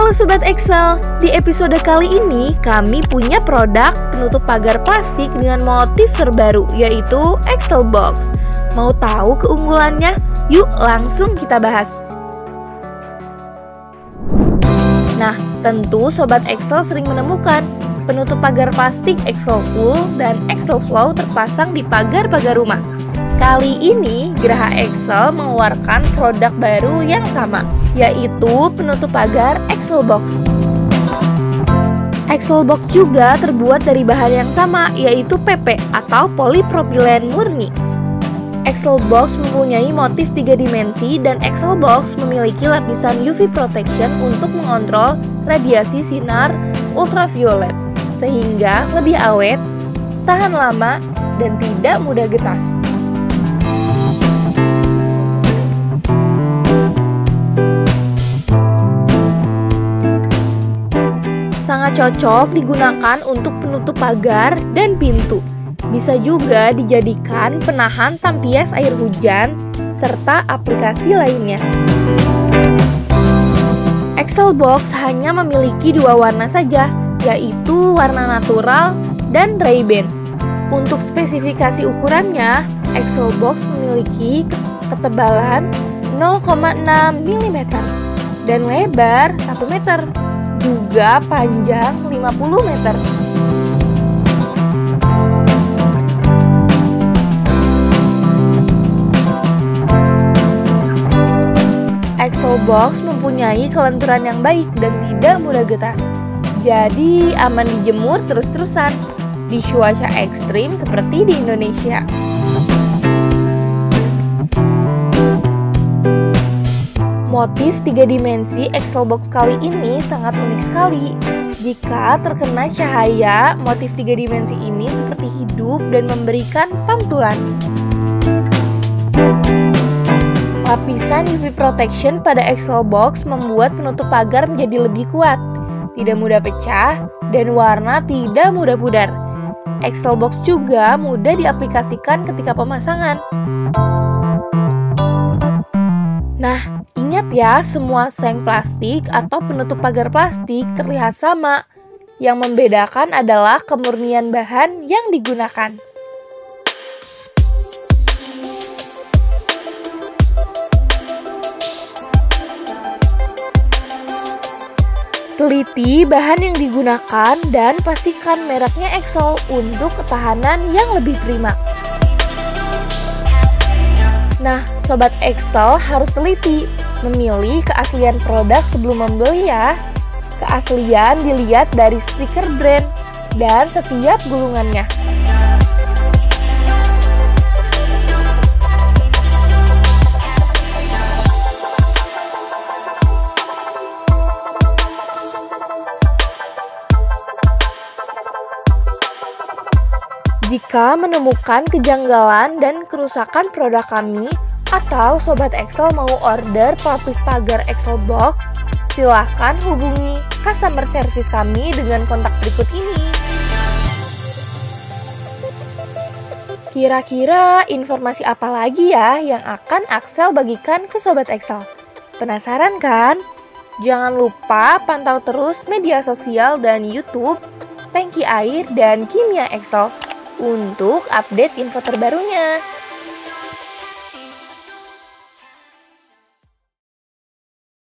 Halo Sobat Excel, di episode kali ini kami punya produk penutup pagar plastik dengan motif terbaru, yaitu Excel Box. Mau tahu keunggulannya? Yuk langsung kita bahas. Nah, tentu Sobat Excel sering menemukan penutup pagar plastik Excel Full dan Excel Flow terpasang di pagar-pagar rumah. Kali ini, Geraha Excel mengeluarkan produk baru yang sama, yaitu penutup pagar Excel Box. Excel Box juga terbuat dari bahan yang sama, yaitu PP atau polipropilen murni. Excel Box mempunyai motif 3 dimensi dan Excel Box memiliki lapisan UV protection untuk mengontrol radiasi sinar ultraviolet, sehingga lebih awet, tahan lama, dan tidak mudah getas. Sangat cocok digunakan untuk penutup pagar dan pintu. Bisa juga dijadikan penahan tampias air hujan, serta aplikasi lainnya. Excel Box hanya memiliki 2 warna saja, yaitu warna natural dan Ray-Ban. Untuk spesifikasi ukurannya, Excel Box memiliki ketebalan 0,6 mm dan lebar 1 meter. Juga panjang 50 meter. Excel Box mempunyai kelenturan yang baik dan tidak mudah getas. Jadi aman dijemur terus-terusan di cuaca ekstrim seperti di Indonesia. Motif 3 dimensi Excel Box kali ini sangat unik sekali. Jika terkena cahaya, motif 3 dimensi ini seperti hidup dan memberikan pantulan. Lapisan UV protection pada Excel Box membuat penutup pagar menjadi lebih kuat, tidak mudah pecah, dan warna tidak mudah pudar. Excel Box juga mudah diaplikasikan ketika pemasangan. Nah, ingat ya, semua seng plastik atau penutup pagar plastik terlihat sama. Yang membedakan adalah kemurnian bahan yang digunakan. Teliti bahan yang digunakan dan pastikan mereknya Excel untuk ketahanan yang lebih prima. Nah, Sobat Excel harus teliti memilih keaslian produk sebelum membeli ya. Keaslian dilihat dari stiker brand dan setiap gulungannya. Jika menemukan kejanggalan dan kerusakan produk kami, atau Sobat Excel mau order pelapis pagar Excel Box, silahkan hubungi customer service kami dengan kontak berikut ini. Kira-kira informasi apa lagi ya yang akan Excel bagikan ke Sobat Excel? Penasaran kan? Jangan lupa pantau terus media sosial dan YouTube Tangki Air dan Kimia Excel untuk update info terbarunya.